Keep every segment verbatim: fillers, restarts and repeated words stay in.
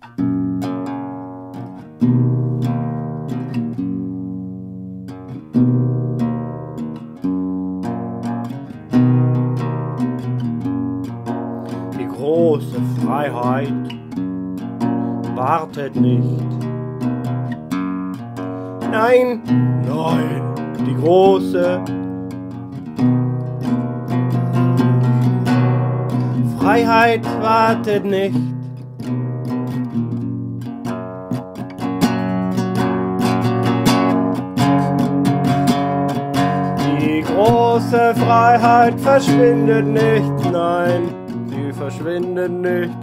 Die große Freiheit wartet nicht. Nein, nein, die große Freiheit wartet nicht. Die große Freiheit verschwindet nicht, nein, sie verschwindet nicht.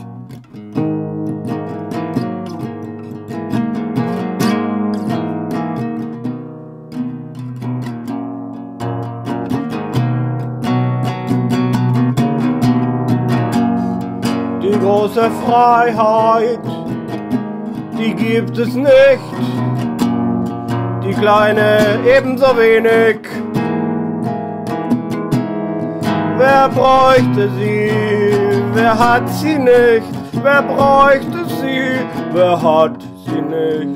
Die große Freiheit, die gibt es nicht, die kleine ebenso wenig. Wer bräuchte sie, wer hat sie nicht? Wer bräuchte sie, wer hat sie nicht?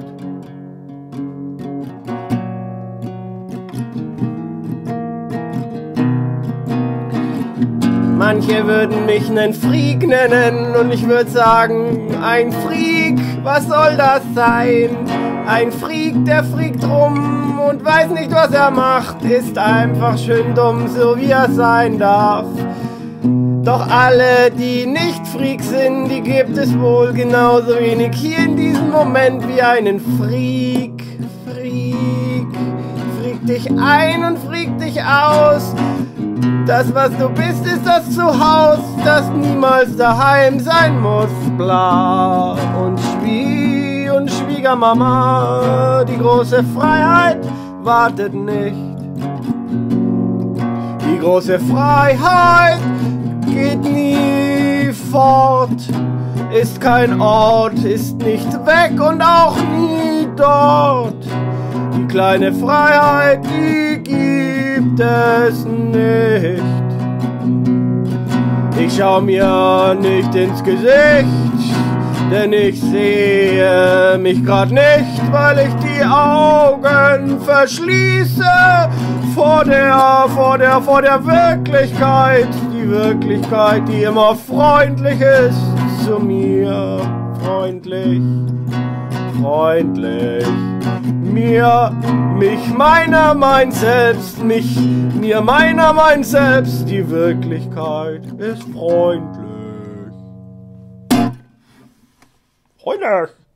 Manche würden mich nen Freak nennen und ich würde sagen, ein Freak, was soll das sein? Ein Freak, der freakt rum und weiß nicht, was er macht, ist einfach schön dumm, so wie er sein darf. Doch alle, die nicht Freak sind, die gibt es wohl genauso wenig hier in diesem Moment wie einen Freak. Freak, freak dich ein und freak dich aus. Das, was du bist, ist das Zuhause, das niemals daheim sein muss. Bla und Schwie und Schwiegermama, die große Freiheit wartet nicht. Die große Freiheit geht nie fort, ist kein Ort, ist nicht weg und auch nie dort. Die kleine Freiheit, die gibt es nicht. Ich schau mir nicht ins Gesicht, denn ich sehe mich grad nicht, weil ich die Augen verschließe vor der, vor der, vor der Wirklichkeit. Die Wirklichkeit, die immer freundlich ist zu mir. Freundlich, freundlich. Mir, mich, meiner, mein Selbst, mich, mir, meiner, mein Selbst, die Wirklichkeit ist freundlich. Freundlich.